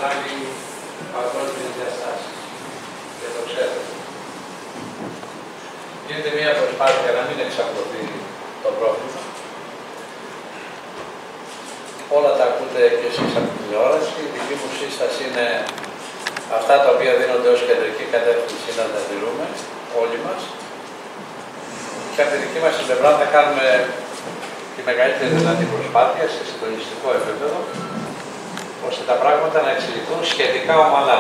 ανάλει παγκόσμιες διαστάσεις. Και το ξέρετε. Γίνεται μια προσπάθεια να μην εξαπλωθεί το πρόβλημα. Όλα τα ακούτε και εσείς από την τηλεόραση. Η δική μου σύσταση είναι αυτά τα οποία δίνονται ως κεντρική κατεύθυνση να τα τηρούμε όλοι μας. Και από τη δική μας πλευρά θα κάνουμε τη μεγαλύτερη δυνατή προσπάθεια σε συντονιστικό επίπεδο, ώστε τα πράγματα να εξελιχθούν σχετικά ομαλά.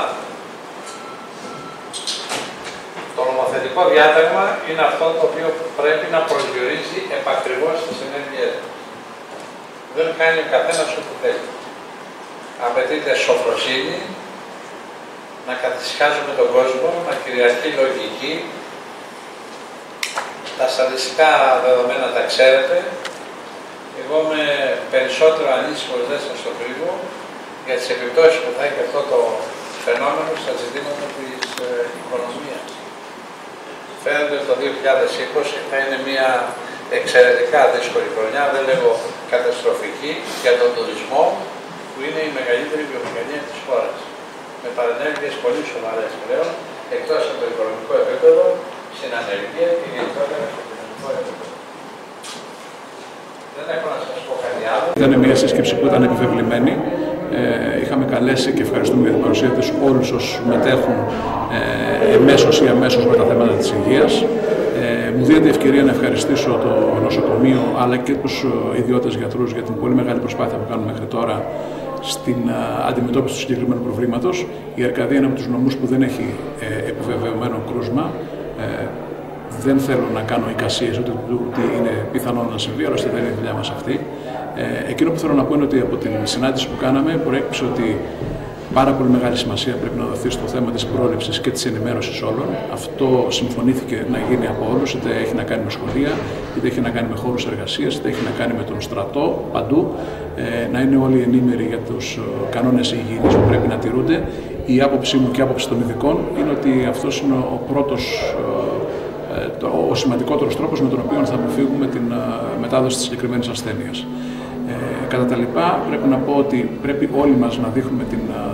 Το νομοθετικό διάταγμα είναι αυτό το οποίο πρέπει να προσδιορίζει επακριβώς τις ενέργειες. Δεν κάνει ο καθένας ό,τι θέλει. Απαιτείται σοφροσύνη, να καθησυχάζουμε τον κόσμο, να κυριαρχεί λογική. Τα στατιστικά δεδομένα τα ξέρετε. Εγώ είμαι περισσότερο ανήσυχος, δεν σας το κρύβω, για τις επιπτώσεις που θα έχει αυτό το φαινόμενο στα ζητήματα της οικονομίας. Φαίνεται ότι το 2020 θα είναι μια εξαιρετικά δύσκολη χρονιά, δεν λέγω καταστροφική, για τον τουρισμό, που είναι η μεγαλύτερη βιομηχανία της χώρας. Με παρενέργειες πολύ σοβαρές πλέον, εκτός από το οικονομικό επίπεδο, στην ανεργία και γενικότερα στο κοινωνικό επίπεδο. Δεν έχω να σας πω κάτι άλλο. Ήταν μια σύσκεψη που ήταν επιβεβλημένη. Είχαμε καλέσει και ευχαριστούμε για την παρουσία τους όλους όσους συμμετέχουν εμέσως ή αμέσως με τα θέματα της υγείας. Μου δίνεται ευκαιρία να ευχαριστήσω το νοσοκομείο αλλά και τους ιδιώτες γιατρούς για την πολύ μεγάλη προσπάθεια που κάνουν μέχρι τώρα στην αντιμετώπιση του συγκεκριμένου προβλήματος. Η Αρκαδία είναι από τους νομούς που δεν έχει επιβεβαιωμένο κρούσμα. Δεν θέλω να κάνω εικασίες ότι είναι πιθανό να συμβεί, άλλωστε δεν είναι η δουλειά μας αυτή. Εκείνο που θέλω να πω είναι ότι από την συνάντηση που κάναμε προέκυψε ότι πάρα πολύ μεγάλη σημασία πρέπει να δοθεί στο θέμα της πρόληψης και της ενημέρωσης όλων. Αυτό συμφωνήθηκε να γίνει από όλους, είτε έχει να κάνει με σχολεία, είτε έχει να κάνει με χώρους εργασίας, είτε έχει να κάνει με τον στρατό, παντού. Να είναι όλοι ενήμεροι για τους κανόνες υγιεινής που πρέπει να τηρούνται. Η άποψή μου και η άποψη των ειδικών είναι ότι αυτός είναι ο πρώτος, ο σημαντικότερος τρόπος με τον οποίο θα αποφύγουμε την μετάδοση της συγκεκριμένης ασθένειας. Κατά τα λοιπά, πρέπει να πω ότι πρέπει όλοι μας να δείχνουμε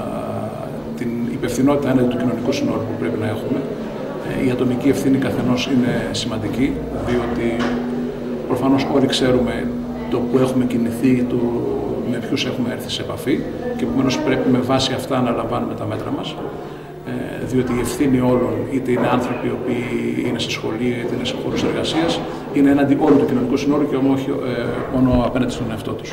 την υπευθυνότητα έναντι του κοινωνικού συνόλου που πρέπει να έχουμε. Η ατομική ευθύνη καθενός είναι σημαντική, διότι προφανώς όλοι ξέρουμε το που έχουμε κινηθεί, με ποιους έχουμε έρθει σε επαφή και επομένως πρέπει με βάση αυτά να λαμβάνουμε τα μέτρα μας. Διότι η ευθύνη όλων, είτε είναι άνθρωποι οι οποίοι είναι σε σχολεία, είτε είναι σε χώρους εργασίας, είναι έναντι όλου του κοινωνικού συνόλου και όχι μόνο απέναντι στον εαυτό τους.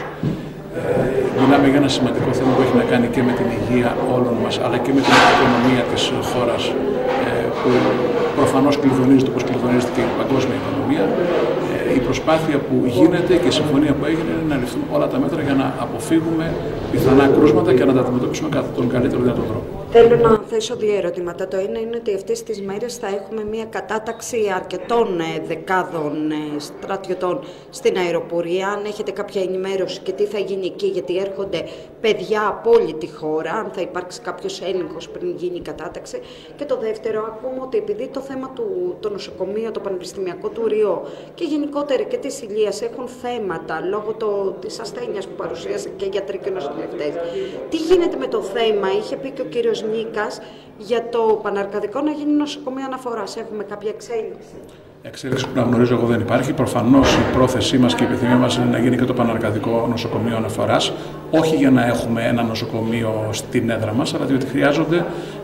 Μιλάμε για ένα σημαντικό θέμα που έχει να κάνει και με την υγεία όλων μας, αλλά και με την οικονομία της χώρας, που προφανώς κλειδονίζεται όπως κλειδονίζεται και η παγκόσμια οικονομία. Η προσπάθεια που γίνεται και η συμφωνία που έγινε είναι να ληφθούν όλα τα μέτρα για να αποφύγουμε πιθανά κρούσματα και να τα αντιμετωπίσουμε κατά τον καλύτερο δυνατό τρόπο. Θέλω να θέσω δύο ερωτήματα. Το ένα είναι ότι αυτές τις μέρες θα έχουμε μια κατάταξη αρκετών δεκάδων στρατιωτών στην αεροπορία. Αν έχετε κάποια ενημέρωση και τι θα γίνει εκεί, γιατί έρχονται παιδιά από όλη τη χώρα, αν θα υπάρξει κάποιος έλεγχος πριν γίνει η κατάταξη. Και το δεύτερο, ακούμε ότι επειδή το θέμα το νοσοκομείο, το πανεπιστημιακό του Ριό και γενικότερα και της Ηλίας έχουν θέματα λόγω της ασθένειας που παρουσίασε και γιατροί και νοσηλευτές. Τι γίνεται με το θέμα, είχε πει και ο κύριος Νίκας, για το Παναρκαδικό να γίνει νοσοκομείο αναφοράς. Έχουμε κάποια εξέλιξη? Εξέλιξη που να γνωρίζω εγώ δεν υπάρχει. Προφανώς η πρόθεσή μας και η επιθυμία μας είναι να γίνει και το Παναρκαδικό νοσοκομείο αναφοράς. Όχι για να έχουμε ένα νοσοκομείο στην έδρα μας, αλλά διότι χρειάζονται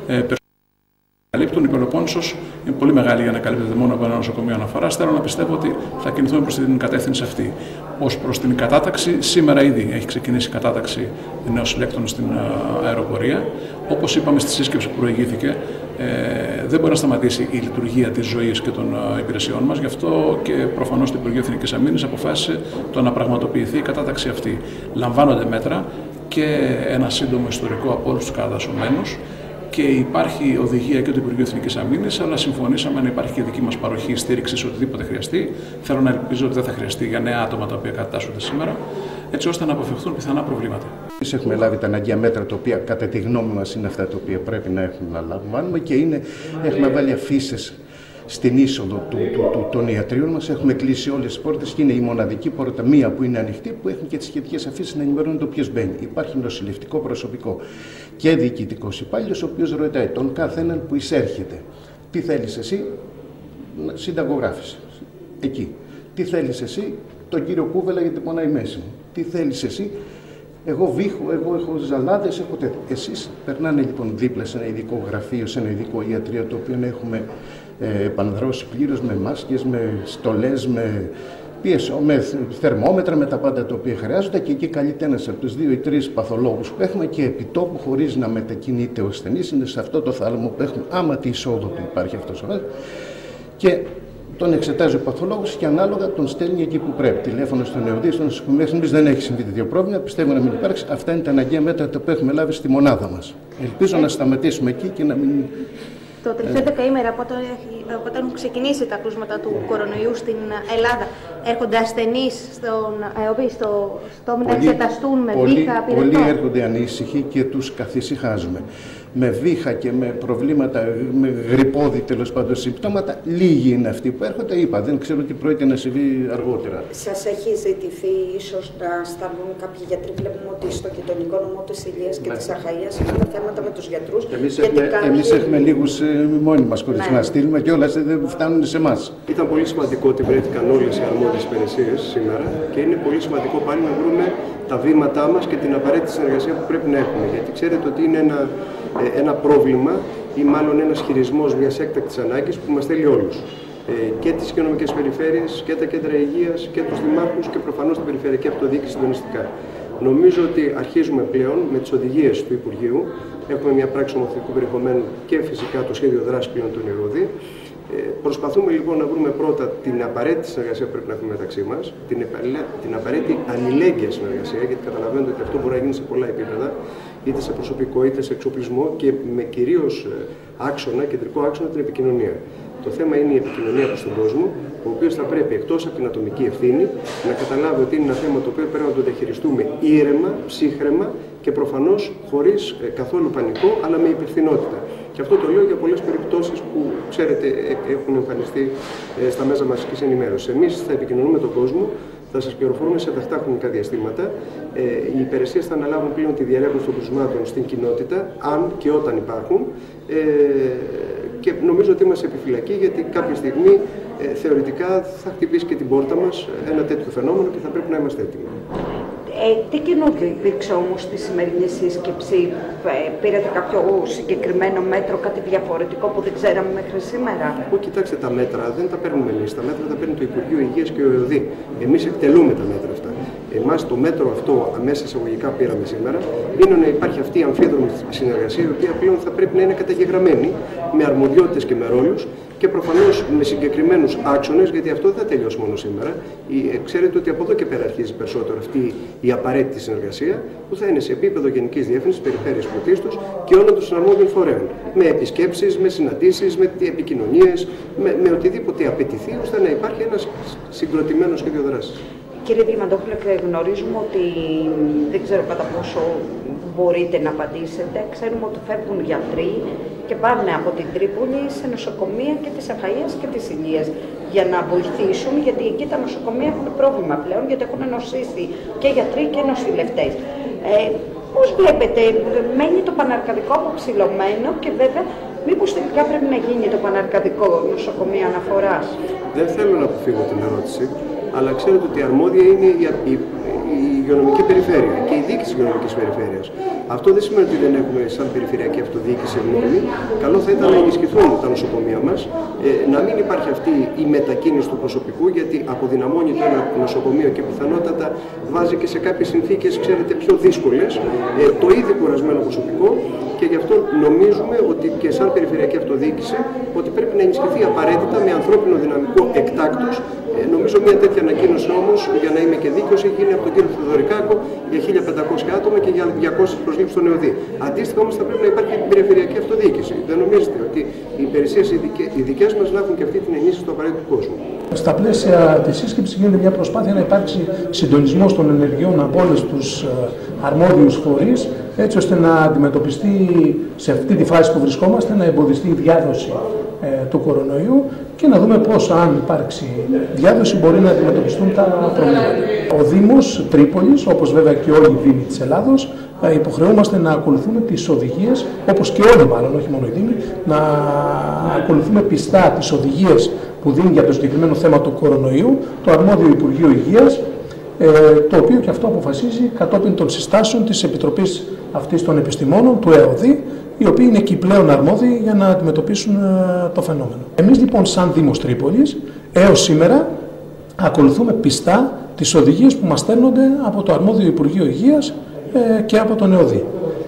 καλύπτουν. Η Πελοπόννησος είναι πολύ μεγάλη για να καλύπτεται μόνο από ένα νοσοκομείο αναφοράς. Θέλω να πιστεύω ότι θα κινηθούμε προς την κατεύθυνση αυτή. Ως προς την κατάταξη, σήμερα ήδη έχει ξεκινήσει η κατάταξη νεοσυλλέκτων στην αεροπορία. Όπως είπαμε στη σύσκεψη που προηγήθηκε, δεν μπορεί να σταματήσει η λειτουργία της ζωής και των υπηρεσιών μας. Γι' αυτό και προφανώς το Υπουργείο Εθνικής Αμήνης αποφάσισε το να πραγματοποιηθεί η κατάταξη αυτή. Λαμβάνονται μέτρα και ένα σύντομο ιστορικό από όλους τους καταδασωμένους. Και υπάρχει οδηγία και του Υπουργείου Εθνικής Αμήνης, αλλά συμφωνήσαμε να υπάρχει και δική μας παροχή στήριξη σε οτιδήποτε χρειαστεί. Θέλω να ελπίζω ότι δεν θα χρειαστεί για νέα άτομα τα οποία κατατάσσονται σήμερα, έτσι ώστε να αποφευχθούν πιθανά προβλήματα. Εμείς έχουμε λάβει τα αναγκαία μέτρα, τα οποία κατά τη γνώμη μας είναι αυτά τα οποία πρέπει να έχουμε να λαμβάνουμε και έχουμε βάλει αφήσεις στην είσοδο των ιατρίων μας. Έχουμε κλείσει όλες τις πόρτες και είναι η μοναδική πόρτα, μία που είναι ανοιχτή, που έχουν και τις σχετικές αφήσεις να ενημερώνουν το ποιος μπαίνει. Υπάρχει νοσηλευτικό προσωπικό και διοικητικός υπάλληλος, ο οποίος ρωτάει τον καθέναν που εισέρχεται. Τι θέλεις εσύ, συνταγογράφησε εκεί. Τι θέλεις εσύ, τον κύριο Κούβελα γιατί πονάει η μέση μου. Τι θέλεις εσύ, εγώ βήχω, εγώ έχω ζαλάδες, έχω τέτοια. Εσείς περνάνε λοιπόν δίπλα σε ένα ειδικό γραφείο, σε ένα ειδικό ιατρείο, το οποίο έχουμε επανδρώσει πλήρως με μάσκες, με στολές, με PSO, με θερμόμετρα, με τα πάντα τα οποία χρειάζονται, και εκεί καλείται ένας από τους 2 ή 3 παθολόγους που έχουμε και επιτόπου, χωρίς να μετακινείται ο ασθενής, είναι σε αυτό το θάλαμο που έχουμε, άμα τη εισόδου του υπάρχει αυτός ο άνθρωπος, και τον εξετάζει ο παθολόγος και ανάλογα τον στέλνει εκεί που πρέπει. Τηλέφωνο στον ΕΟΔ, στο νοσοκομείο. Εμείς δεν έχει συμβεί τέτοιο πρόβλημα. Πιστεύω να μην υπάρξει. Αυτά είναι τα αναγκαία μέτρα τα οποία έχουμε λάβει στη μονάδα μας. Ελπίζω να σταματήσουμε εκεί και να μην. Το τελευταίο δεκαήμερο, από όταν έχουν ξεκινήσει τα κρούσματα του κορονοϊού στην Ελλάδα, έρχονται ασθενείς στον ΕΟΒ, στο να εξεταστούν με βήχα, πυρετό. Πολλοί έρχονται ανήσυχοι και τους καθησυχάζουμε. Με βήχα και με προβλήματα, με γρυπόδι τέλος πάντων συμπτώματα, λίγοι είναι αυτοί που έρχονται. Είπα, δεν ξέρω τι πρόκειται να συμβεί αργότερα. Σας έχει ζητηθεί ίσως να σταλούν κάποιοι γιατροί? Βλέπουμε ότι στο γειτονικό νομό της Ηλίας και της Αχαΐας έχουμε θέματα με τους γιατρούς. Εμείς έχουμε λίγους μόνοι μας χωρίς να στείλουμε και όλα δεν φτάνουν σε εμάς. Ήταν πολύ σημαντικό ότι βρέθηκαν όλες οι αρμόδιες υπηρεσίες σήμερα και είναι πολύ σημαντικό πάλι να βρούμε τα βήματά μας και την απαραίτητη συνεργασία που πρέπει να έχουμε. Γιατί ξέρετε ότι είναι ένα πρόβλημα ή μάλλον ένας χειρισμός μιας έκτακτης ανάγκης που μας θέλει όλους. Και τις οικονομικές περιφέρειες και τα κέντρα υγείας και τους δημάρχους και προφανώς την περιφερειακή αυτοδιοίκηση συντονιστικά. Νομίζω ότι αρχίζουμε πλέον με τις οδηγίες του Υπουργείου. Έχουμε μια πράξη νομοθετικού περιεχομένου και φυσικά το σχέδιο δράσης πλέον των ΕΟΔΗ. Προσπαθούμε λοιπόν να βρούμε πρώτα την απαραίτητη συνεργασία που πρέπει να έχουμε μεταξύ μας, την απαραίτητη αλληλέγγυα συνεργασία, γιατί καταλαβαίνετε ότι αυτό μπορεί να γίνει σε πολλά επίπεδα, είτε σε προσωπικό είτε σε εξοπλισμό, και με κυρίως άξονα, κεντρικό άξονα, την επικοινωνία. Το θέμα είναι η επικοινωνία προς τον κόσμο, ο οποίος θα πρέπει εκτός από την ατομική ευθύνη να καταλάβει ότι είναι ένα θέμα το οποίο πρέπει να το διαχειριστούμε ήρεμα, ψύχραιμα και προφανώς χωρίς καθόλου πανικό, αλλά με υπευθυνότητα. Και αυτό το λέω για πολλές περιπτώσεις που, ξέρετε, έχουν εμφανιστεί στα μέσα μαζικής ενημέρωσης. Εμείς θα επικοινωνούμε τον κόσμο, θα σας πληροφορούμε σε τακτά χρονικά διαστήματα. Οι υπηρεσίες θα αναλάβουν πλέον τη διερεύνηση των κρουσμάτων στην κοινότητα, αν και όταν υπάρχουν. Και νομίζω ότι είμαστε επιφυλακοί, γιατί κάποια στιγμή θεωρητικά θα χτυπήσει και την πόρτα μας ένα τέτοιο φαινόμενο και θα πρέπει να είμαστε έτοιμοι. Τι καινούργιο υπήρξε όμως στη σημερινή σύσκεψη? Πήρατε κάποιο συγκεκριμένο μέτρο, κάτι διαφορετικό που δεν ξέραμε μέχρι σήμερα? Κοιτάξτε, τα μέτρα δεν τα παίρνουμε εμείς. Τα μέτρα τα παίρνει το Υπουργείο Υγείας και ο ΕΟΔΗ. Εμείς εκτελούμε τα μέτρα αυτά. Εμάς το μέτρο αυτό, αμέσα εισαγωγικά πήραμε σήμερα, είναι να υπάρχει αυτή η αμφίδρομη συνεργασία, η οποία πλέον θα πρέπει να είναι καταγεγραμμένη με αρμοδιότητες και με ρόλους και προφανώς με συγκεκριμένους άξονες, γιατί αυτό δεν θα τελειώσει μόνο σήμερα. Ξέρετε ότι από εδώ και πέρα αρχίζει περισσότερο αυτή η απαραίτητη συνεργασία, που θα είναι σε επίπεδο Γενικής Διεύθυνσης, Περιφέρειας Πρωτίστως και όλων των συναρμόδιων φορέων. Με επισκέψεις, με συναντήσεις, με επικοινωνίες, με οτιδήποτε απαιτηθεί, ώστε να υπάρχει ένα συγκροτημένο σχέδιο δράσης. Κύριε Διαμαντόπουλε, γνωρίζουμε ότι δεν ξέρω κατά πόσο μπορείτε να απαντήσετε. Ξέρουμε ότι φεύγουν γιατροί και πάνε από την Τρίπολη σε νοσοκομεία και της Αχαΐας και της Ηλίας για να βοηθήσουν, γιατί εκεί τα νοσοκομεία έχουν πρόβλημα πλέον, γιατί έχουν νοσήσει και γιατροί και νοσηλευτές. Πώς βλέπετε, μένει το παναρκαδικό αποψηλωμένο και βέβαια μήπως τελικά πρέπει να γίνει το παναρκαδικό νοσοκομείο αναφοράς? Δεν θέλω να αποφύγω την ερώτηση, αλλά ξέρετε ότι η αρμόδια είναι η υγειονομική περιφέρεια και η διοίκηση της υγειονομικής περιφέρειας. Αυτό δεν σημαίνει ότι δεν έχουμε σαν περιφερειακή αυτοδιοίκηση γνώμη. Καλό θα ήταν να ενισχυθούν τα νοσοκομεία μας, να μην υπάρχει αυτή η μετακίνηση του προσωπικού, γιατί αποδυναμώνει το ένα νοσοκομείο και πιθανότατα βάζει και σε κάποιες συνθήκες, ξέρετε, πιο δύσκολες το ήδη κουρασμένο προσωπικό, και γι' αυτό νομίζουμε ότι και σαν περιφερειακή αυτοδιοίκηση ότι πρέπει να ενισχυθεί απαραίτητα με ανθρώπινο δυναμικό εκτάκτως. Νομίζω μια τέτοια ανακοίνωση όμως, για να είμαι και δίκαιος, έχει γίνει από τον κύριο Θεοδωρικάκο για 1.500 άτομα και για 200 προσλήψεις στον ΕΟΔΗ. Αντίστοιχα όμως θα πρέπει να υπάρχει και περιφερειακή αυτοδιοίκηση. Δεν νομίζετε ότι οι υπηρεσίες οι δικές μας να έχουν και αυτή την ενίσχυση του απαραίτητου κόσμου? Στα πλαίσια της σύσκεψης γίνεται μια προσπάθεια να υπάρξει συντονισμός των ενεργειών από όλους τους αρμόδιους φορείς, έτσι ώστε να αντιμετωπιστεί σε αυτή τη φάση που βρισκόμαστε, να εμποδιστεί η διάδοση του κορονοϊού και να δούμε πώς, αν υπάρξει διάδοση, μπορεί να αντιμετωπιστούν τα προβλήματα. Ο Δήμος Τρίπολης, όπως βέβαια και όλοι οι Δήμοι της Ελλάδος, υποχρεούμαστε να ακολουθούμε τις οδηγίες, όπως και όλοι μάλλον, όχι μόνο οι Δήμοι, να ακολουθούμε πιστά τις οδηγίες που δίνει για το συγκεκριμένο θέμα του κορονοϊού το αρμόδιο Υπουργείο Υγείας, το οποίο και αυτό αποφασίζει κατόπιν των συστάσεων της Επιτροπής αυτής των Επιστημόνων, του ΕΟΔΗ, οι οποίοι είναι εκεί πλέον αρμόδιοι για να αντιμετωπίσουν το φαινόμενο. Εμείς λοιπόν σαν Δήμος Τρίπολης έως σήμερα ακολουθούμε πιστά τις οδηγίες που μας στέλνονται από το αρμόδιο Υπουργείο Υγείας και από τον ΕΟΔΗ.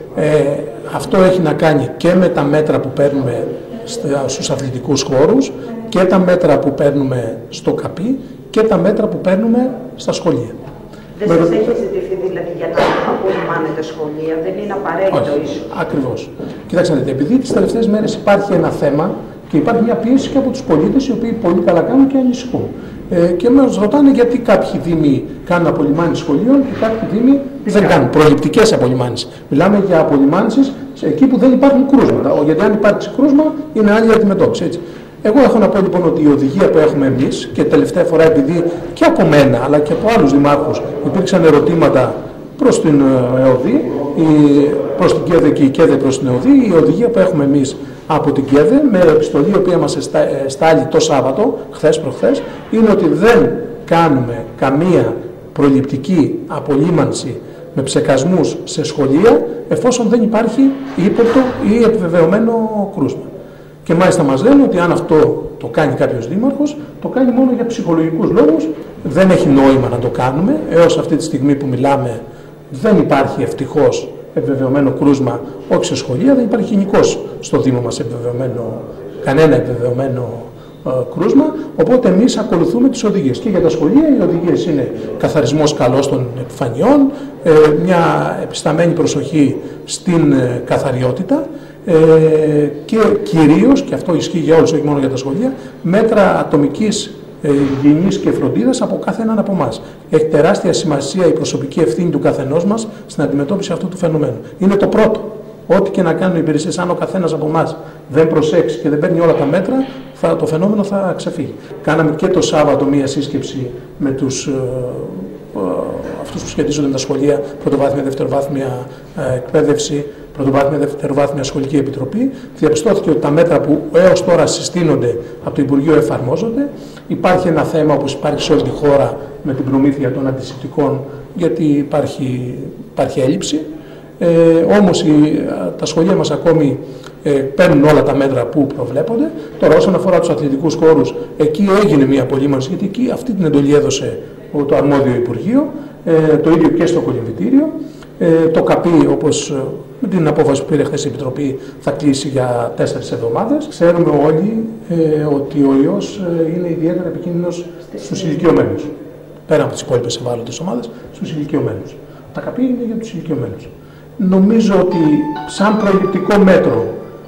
Αυτό έχει να κάνει και με τα μέτρα που παίρνουμε στους αθλητικούς χώρους και τα μέτρα που παίρνουμε στο ΚΑΠΗ και τα μέτρα που παίρνουμε στα σχολεία. Δεν σας έχει ζητηθεί δηλαδή για να απολυμάνετε σχολεία, δεν είναι απαραίτητο ίσως? Ακριβώς. Κοιτάξτε, επειδή τις τελευταίες μέρες υπάρχει ένα θέμα και υπάρχει μια πίεση και από τους πολίτες, οι οποίοι πολύ καλά κάνουν και ανησυχούν. Και μας ρωτάνε γιατί κάποιοι δήμοι κάνουν απολυμάνηση σχολείων και κάποιοι δήμοι δεν κάνουν προληπτικές απολυμάνησεις. Μιλάμε για απολυμάνησεις εκεί που δεν υπάρχουν κρούσματα. Γιατί αν υπάρξει κρούσμα είναι άλλη αντιμετώπιση. Έτσι. Εγώ έχω να πω λοιπόν ότι η οδηγία που έχουμε εμείς, και τελευταία φορά επειδή και από μένα αλλά και από άλλους δημάρχους υπήρξαν ερωτήματα προς την ΕΟΔΗ, προς την ΚΕΔΕ και η ΚΕΔΕ προς την ΕΟΔΗ, η οδηγία που έχουμε εμείς από την ΚΕΔΕ με επιστολή η οποία μας στάλει το Σάββατο, χθες προχθές, είναι ότι δεν κάνουμε καμία προληπτική απολύμανση με ψεκασμούς σε σχολεία εφόσον δεν υπάρχει ύποπτο ή επιβεβαιωμένο κρούσμα. Και μάλιστα μας λένε ότι αν αυτό το κάνει κάποιος δήμαρχος, το κάνει μόνο για ψυχολογικούς λόγους, δεν έχει νόημα να το κάνουμε. Έως αυτή τη στιγμή που μιλάμε δεν υπάρχει ευτυχώς επιβεβαιωμένο κρούσμα, όχι σε σχολεία, δεν υπάρχει γενικώς στο Δήμο μας κανένα επιβεβαιωμένο κρούσμα, οπότε εμείς ακολουθούμε τις οδηγίες. Και για τα σχολεία οι οδηγίες είναι καθαρισμός καλός των επιφανειών, μια επισταμένη προσοχή στην καθαριότητα, και κυρίως, και αυτό ισχύει για όλους, όχι μόνο για τα σχολεία, μέτρα ατομικής υγιεινής και φροντίδας από κάθε έναν από εμάς. Έχει τεράστια σημασία η προσωπική ευθύνη του καθενός μας στην αντιμετώπιση αυτού του φαινομένου. Είναι το πρώτο. Ό,τι και να κάνουν οι υπηρεσίες, αν ο καθένας από εμάς δεν προσέξει και δεν παίρνει όλα τα μέτρα, το φαινόμενο θα ξεφύγει. Κάναμε και το Σάββατο μία σύσκεψη με αυτούς που σχετίζονται με τα σχολεία, πρωτοβάθμια, δευτεροβάθμια εκπαίδευση, πρωτοβάθμια, δευτεροβάθμια σχολική επιτροπή. Διαπιστώθηκε ότι τα μέτρα που έως τώρα συστήνονται από το Υπουργείο εφαρμόζονται. Υπάρχει ένα θέμα όπως υπάρχει σε όλη τη χώρα με την προμήθεια των αντισηπτικών, γιατί υπάρχει έλλειψη. Όμως τα σχολεία μας ακόμη παίρνουν όλα τα μέτρα που προβλέπονται. Τώρα όσον αφορά τους αθλητικούς χώρους, εκεί έγινε μια απολύμανση, γιατί εκεί αυτή την εντολή έδωσε το αρμόδιο Υπουργείο, το ίδιο και στο κολυμβητήριο. Το ΚΑΠΗ, όπως με την απόφαση που πήρε χθες η Επιτροπή, θα κλείσει για 4 εβδομάδες. Ξέρουμε όλοι ότι ο ιός είναι ιδιαίτερα επικίνδυνος στους ηλικιωμένους. Πέρα από τις υπόλοιπες ευάλωτες ομάδες, στους ηλικιωμένους. Τα ΚΑΠΗ είναι για τους ηλικιωμένους. Νομίζω ότι σαν προληπτικό μέτρο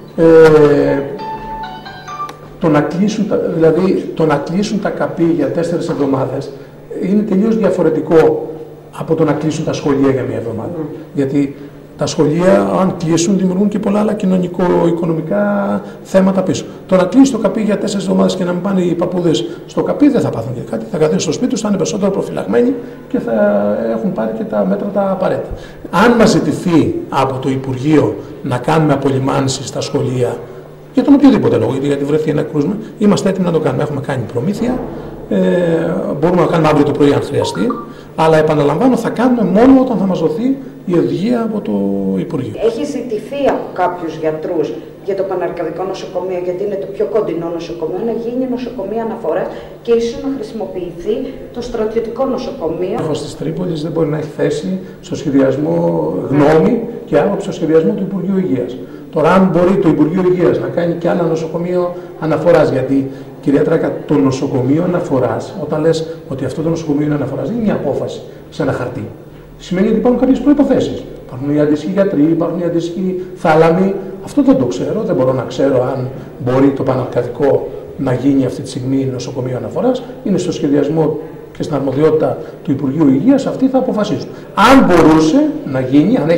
το να κλείσουν τα ΚΑΠΗ για 4 εβδομάδες είναι τελείως διαφορετικό από το να κλείσουν τα σχολεία για μία εβδομάδα. Γιατί τα σχολεία, αν κλείσουν, δημιουργούν και πολλά άλλα κοινωνικο-οικονομικά θέματα πίσω. Το να κλείσει το ΚΑΠΗ για 4 εβδομάδες και να μην πάνε οι παππούδες στο ΚΑΠΗ δεν θα πάθουν και κάτι. Θα καθίσουν στο σπίτι τους, θα είναι περισσότερο προφυλαγμένοι και θα έχουν πάρει και τα μέτρα τα απαραίτητα. Αν μας ζητηθεί από το Υπουργείο να κάνουμε απολυμάνσεις στα σχολεία, για τον οποιοδήποτε λόγο, γιατί βρεθεί ένα κρούσμα, είμαστε έτοιμοι να το κάνουμε. Έχουμε κάνει προμήθεια. Μπορούμε να κάνουμε αύριο το πρωί αν χρειαστεί, αλλά επαναλαμβάνω θα κάνουμε μόνο όταν θα μας δοθεί η οδηγία από το Υπουργείο. Έχει ζητηθεί από κάποιους γιατρούς για το Παναρκαδικό Νοσοκομείο, γιατί είναι το πιο κοντινό νοσοκομείο, να γίνει νοσοκομείο αναφοράς και ίσως να χρησιμοποιηθεί το στρατιωτικό νοσοκομείο. Ο της Τρίπολης δεν μπορεί να έχει θέση στο σχεδιασμό γνώμη και άποψη στο σχεδιασμό του Υπουργείου Υγείας. Τώρα, αν μπορεί το Υπουργείο Υγείας να κάνει και άλλο νοσοκομείο αναφοράς, γιατί κυρία Τράκα, το νοσοκομείο αναφοράς, όταν λες ότι αυτό το νοσοκομείο είναι αναφοράς, δεν είναι μια απόφαση σε ένα χαρτί. Σημαίνει ότι υπάρχουν κάποιες προϋποθέσεις. Υπάρχουν οι αντίστοιχοι γιατροί, υπάρχουν οι αντίστοιχοι θάλαμοι. Αυτό δεν το ξέρω, δεν μπορώ να ξέρω αν μπορεί το Παναρκαδικό να γίνει αυτή τη στιγμή νοσοκομείο αναφοράς. Είναι στο σχεδιασμό και στην αρμοδιότητα του Υπουργείου Υγείας, αυτοί θα αποφασίσουν. Αν μπορούσε να γίνει, αν έχει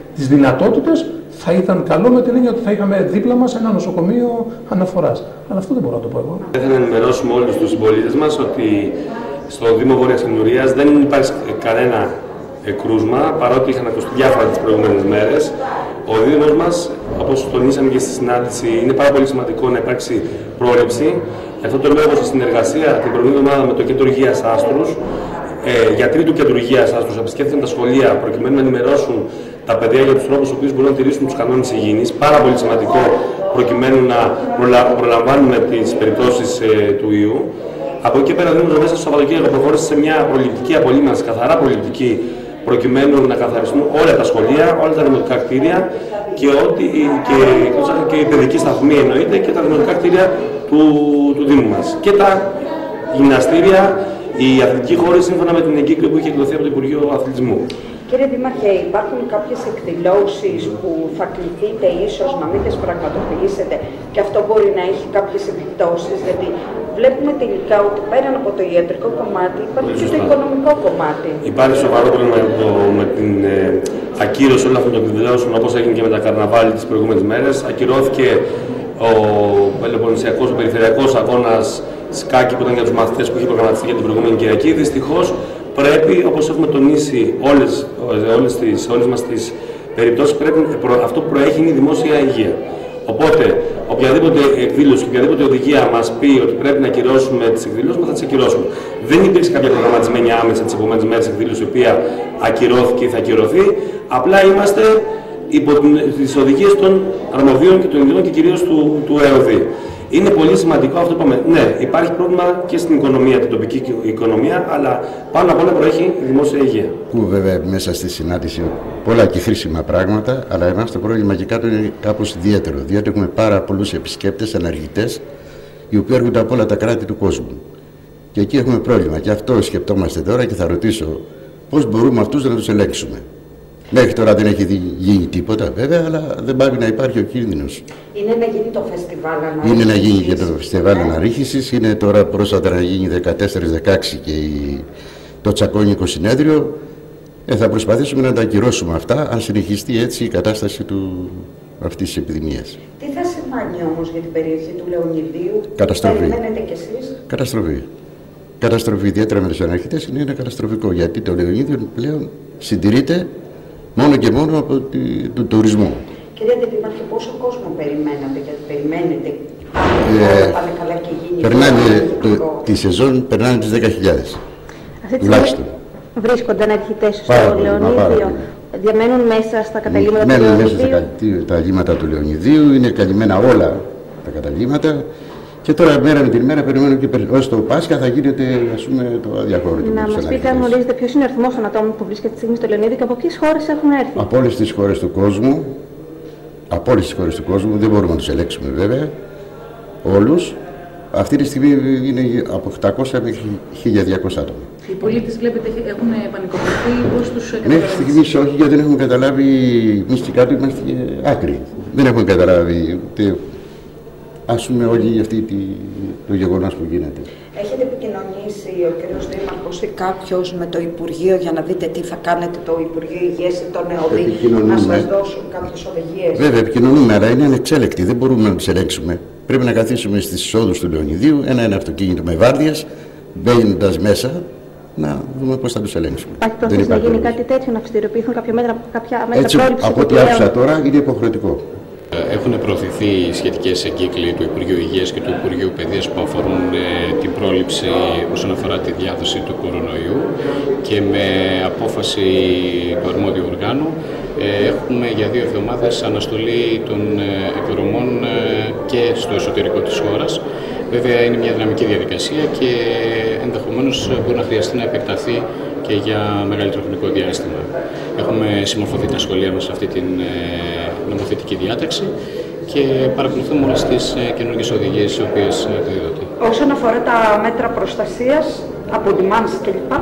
τις δυνατότητες, θα ήταν καλό με την έννοια ότι θα είχαμε δίπλα μας ένα νοσοκομείο αναφοράς. Αλλά αυτό δεν μπορώ να το πω εγώ. Θα ήθελα να ενημερώσουμε όλους τους συμπολίτες μας ότι στο Δήμο Βόρειας Κηνουρίας δεν υπάρχει κανένα κρούσμα, παρότι είχαν ακουστεί διάφορα τις προηγούμενες μέρες. Ο Δήμος μας, όπως τονίσαμε και στη συνάντηση, είναι πάρα πολύ σημαντικό να υπάρξει πρόληψη. Γι' αυτό το λόγο, στη συνεργασία την προηγούμενη εβδομάδα με το Κέντρο Υγείας Άστρους, γιατροί του Κέντρου Υγείας Άστρους επισκέφθηκαν τα σχολεία προκειμένου να ενημερώσουν τα παιδιά για τους τρόπους στους οποίους μπορούν να τηρήσουν τους κανόνες υγιεινής. Πάρα πολύ σημαντικό προκειμένου να προλαμβάνουμε τις περιπτώσεις του ιού. Από εκεί πέρα, ο Δήμος μέσα στο Σαββατοκύριακο προχώρησε σε μια προληπτική απολύμανση, καθαρά προληπτική, προκειμένου να καθαριστούν όλα τα σχολεία, όλα τα δημοτικά κτίρια και η παιδική σταθμή εννοείται και τα δημοτικά κτίρια του Δήμου μας. Και τα γυμναστήρια, οι αθλητικοί χώροι σύμφωνα με την εγκύκλιο που είχε εκδοθεί από το Υπουργείο Αθλητισμού. Κύριε Δήμαρχε, υπάρχουν κάποιες εκδηλώσεις που θα κληθείτε ίσως να μην τις πραγματοποιήσετε και αυτό μπορεί να έχει κάποιες επιπτώσεις, γιατί βλέπουμε τελικά ότι πέραν από το ιατρικό κομμάτι υπάρχει και το οικονομικό κομμάτι. Υπάρχει σοβαρό πρόβλημα με την ακύρωση όλων αυτών των εκδηλώσεων, όπως έγινε και με τα καρναβάλι τις προηγούμενες μέρες. Ακυρώθηκε ο Πελοποννησιακός, ο περιφερειακός αγώνας σκάκι που ήταν για τους μαθητές που είχε προγραμματιστεί για την προηγούμενη Κυριακή. Δυστυχώς πρέπει, όπως έχουμε τονίσει όλες μας τις περιπτώσεις, αυτό που προέχει είναι η δημόσια υγεία. Οπότε, οποιαδήποτε εκδήλωση, οποιαδήποτε οδηγία μας πει ότι πρέπει να ακυρώσουμε τις εκδηλώσεις μας, θα τις ακυρώσουμε. Δεν υπήρξε κάποια προγραμματισμένη άμεσα τις επόμενες μέρες εκδήλωση, η οποία ακυρώθηκε ή θα ακυρωθεί. Απλά είμαστε υπό τις οδηγίες των αρμοδίων και των ειδικών και κυρίως του ΕΟΔ. Είναι πολύ σημαντικό αυτό που είπαμε. Ναι, υπάρχει πρόβλημα και στην οικονομία, την τοπική οικονομία, αλλά πάνω απ' όλα προέχει η δημόσια υγεία. Βέβαια, μέσα στη συνάντηση πολλά και χρήσιμα πράγματα, αλλά εμάς το πρόβλημα και κάτω είναι κάπως ιδιαίτερο. Διότι έχουμε πάρα πολλούς επισκέπτες, αναργητές, οι οποίοι έρχονται από όλα τα κράτη του κόσμου. Και εκεί έχουμε πρόβλημα. Και αυτό σκεπτόμαστε τώρα και θα ρωτήσω πώς μπορούμε αυτούς να τους ελέγξουμε. Μέχρι τώρα δεν έχει γίνει τίποτα βέβαια, αλλά δεν πάει να υπάρχει ο κίνδυνος. Είναι να γίνει το φεστιβάλ αναρρίχησης. Είναι να γίνει και το φεστιβάλ αναρρίχησης. Είναι τώρα πρόσφατα να γίνει 14-16 και το τσακώνικο συνέδριο. Θα προσπαθήσουμε να τα ακυρώσουμε αυτά, αν συνεχιστεί έτσι η κατάσταση αυτής της επιδημίας. Τι θα σημαίνει όμως για την περιοχή του Λεωνιδίου? Καταστροφή. Περιμένετε κι εσείς? Καταστροφή. Καταστροφή, ιδιαίτερα με τους αναρχητές, είναι καταστροφικό, γιατί το Λεωνίδιο πλέον συντηρείται μόνο και μόνο από τον τουρισμό. Κυρία Δήμαρχε, πόσο κόσμο περιμένατε, γιατί περιμένετε να πάνε καλά και γίνει? Περνάνε τη σεζόν, περνάνε τις 10.000. Τουλάχιστον. Βρίσκονται αναρχητές στο Λεωνίδιο, διαμένουν μέσα στα καταλύματα του Λεωνιδίου. Μένουν μέσα στα καταλύματα του Λεωνιδίου, είναι καλυμμένα όλα τα καταλύματα. Και τώρα μέρα με την ημέρα περιμένουμε και ως το Πάσχα θα γίνεται το αδιαχώρητο. Να μας πείτε αν γνωρίζετε ποιος είναι ο αριθμός των ατόμων που βρίσκεται τη στιγμή στο Λεωνίδιο και από ποιες χώρες έχουν έρθει? Από όλες τις χώρες του κόσμου. Από όλες τις χώρες του κόσμου, δεν μπορούμε να τους ελέγξουμε βέβαια όλους. Αυτή τη στιγμή είναι από 800 μέχρι 1.200 άτομα. Οι πολίτες βλέπετε έχουν πανικοποιηθεί, πώς τους καταλαβαίνετε? Μέχρι στιγμής όχι, γιατί δεν έχουμε καταλάβει, εμείς και κάτω είμαστε άκροι. Δεν έχουμε καταλάβει ούτε ας πούμε όλοι για το γεγονός που γίνεται. Έχετε επικοινωνήσει ο κ. Δήμαρχος ή κάποιος με το Υπουργείο για να δείτε τι θα κάνετε το Υπουργείο Υγείας ή τον ΕΟΔ, να σας δώσουν κάποιες οδηγίες? Βέβαια, επικοινωνούμε, αλλά είναι ανεξέλεκτοι, δεν μπορούμε να τους ελέγξουμε. Πρέπει να καθίσουμε στις εισόδους του Λεωνιδίου, ένα αυτοκίνητο με βάρδιες, μπαίνοντας μέσα, να δούμε πώς θα τους ελέγξουμε. Υπάρχει πρόθεση να γίνει κάτι τέτοιο, να αυστηροποιηθούν κάποια μέτρα πρόληψης? Από ό,τι άκουσα τώρα είναι υποχρεωτικό. Έχουν προωθηθεί σχετικές εγκύκλοι του Υπουργείου Υγείας και του Υπουργείου Παιδείας που αφορούν την πρόληψη όσον αφορά τη διάδοση του κορονοϊού και με απόφαση του αρμόδιου οργάνου έχουμε για 2 εβδομάδες αναστολή των εκδρομών και στο εσωτερικό της χώρας. Βέβαια είναι μια δυναμική διαδικασία και ενδεχομένως μπορεί να χρειαστεί να επεκταθεί και για μεγαλύτερο χρονικό διάστημα. Έχουμε συμμορφωθεί τα σχολεία μας σε αυτή την νομοθετική διάταξη και παρακολουθούμε όλες τις καινούργιες οδηγίες οι οποίες εκδίδονται. Όσον αφορά τα μέτρα προστασίας, αποδημάνσεις κλπ.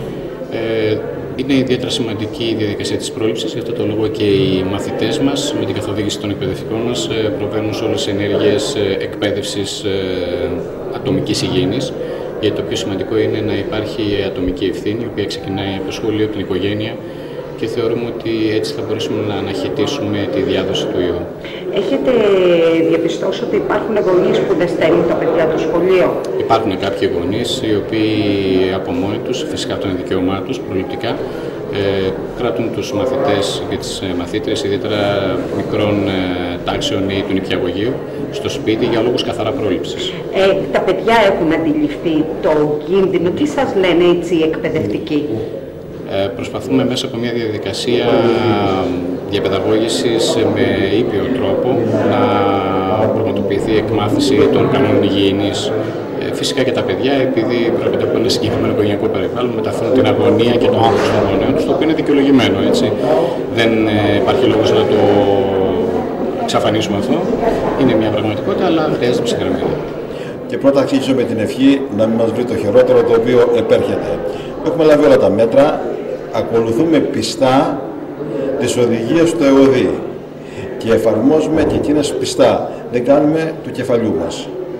Είναι ιδιαίτερα σημαντική η διαδικασία της πρόληψης, γι' αυτό το λόγο και οι μαθητές μας με την καθοδήγηση των εκπαιδευτικών μας προβαίνουν σε όλες τις ενέργειες εκπαίδευσης ατομικής υγιεινής. Γιατί το πιο σημαντικό είναι να υπάρχει ατομική ευθύνη, η οποία ξεκινάει από το σχολείο, από την οικογένεια και θεωρούμε ότι έτσι θα μπορέσουμε να αναχαιτήσουμε τη διάδοση του ιού. Έχετε διαπιστώσει ότι υπάρχουν γονείς που δεν στέλνουν τα παιδιά του σχολείο? Υπάρχουν κάποιοι γονείς οι οποίοι από μόνοι τους, φυσικά αυτό είναι δικαίωμά τους προληπτικά, κρατούν τους μαθητές και τις μαθήτρες, ιδιαίτερα μικρών τάξεων ή του νηπιαγωγείου, στο σπίτι για λόγους καθαρά πρόληψης. Τα παιδιά έχουν αντιληφθεί το κίνδυνο. Τι σας λένε έτσι οι εκπαιδευτικοί? Προσπαθούμε μέσα από μια διαδικασία διαπαιδαγώγησης με ήπιο τρόπο να πραγματοποιηθεί η εκμάθηση των κανόνων υγιεινής. Φυσικά και τα παιδιά, επειδή πρόκειται από ένα συγκεκριμένο οικογενειακό περιβάλλον, μεταφέρουν την αγωνία και το άγχος των γονέων τους, το οποίο είναι δικαιολογημένο. Έτσι. Δεν υπάρχει λόγος να το εξαφανίσουμε αυτό. Είναι μια πραγματικότητα, αλλά χρειάζεται ψυχραιμία. Και πρώτα αρχίζω με την ευχή να μην μας βρει το χειρότερο, το οποίο επέρχεται. Έχουμε λάβει όλα τα μέτρα, ακολουθούμε πιστά τις οδηγίες του ΕΟΔΗ και εφαρμόζουμε και εκείνες πιστά. Δεν κάνουμε του κεφαλιού μας.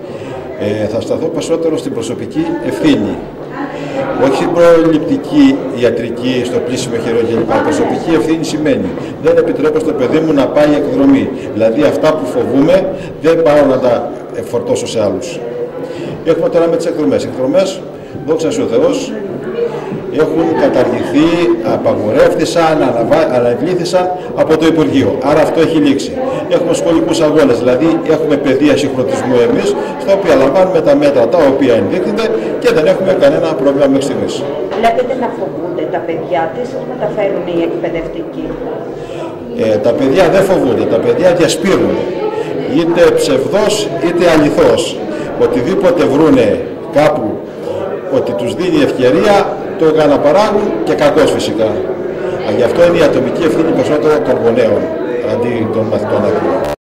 Θα σταθώ περισσότερο στην προσωπική ευθύνη. Όχι προληπτική ιατρική στο πλήσιμο χερό κλπ. Προσωπική ευθύνη σημαίνει δεν επιτρέπω στο παιδί μου να πάει εκδρομή. Δηλαδή αυτά που φοβούμε δεν πάω να τα φορτώσω σε άλλους. Έχουμε τώρα με τις εκδρομές. Οι εκδρομές, δόξα σου ο Θεός, έχουν καταργηθεί, απαγορεύτησαν, αναβλήθησαν από το Υπουργείο. Άρα αυτό έχει λήξει. Έχουμε σχολικούς αγώνες, δηλαδή έχουμε παιδεία συγχρονισμού εμείς, στα οποία λαμβάνουμε τα μέτρα τα οποία ενδείχνεται και δεν έχουμε κανένα πρόβλημα μέχρι στιγμής. Βλέπετε να φοβούνται τα παιδιά, τι σας μεταφέρουν οι εκπαιδευτικοί? Τα παιδιά δεν φοβούνται, τα παιδιά διασπείρουν, είτε ψευδός είτε αληθώς. Οτιδήποτε βρούνε κάπου ότι τους δίνει ευκαιρία, το αναπαράγουν και κακώς φυσικά. Γι' αυτό είναι η ατομική ευθύνη περισσότερο των γονέων αντί των μαθητών.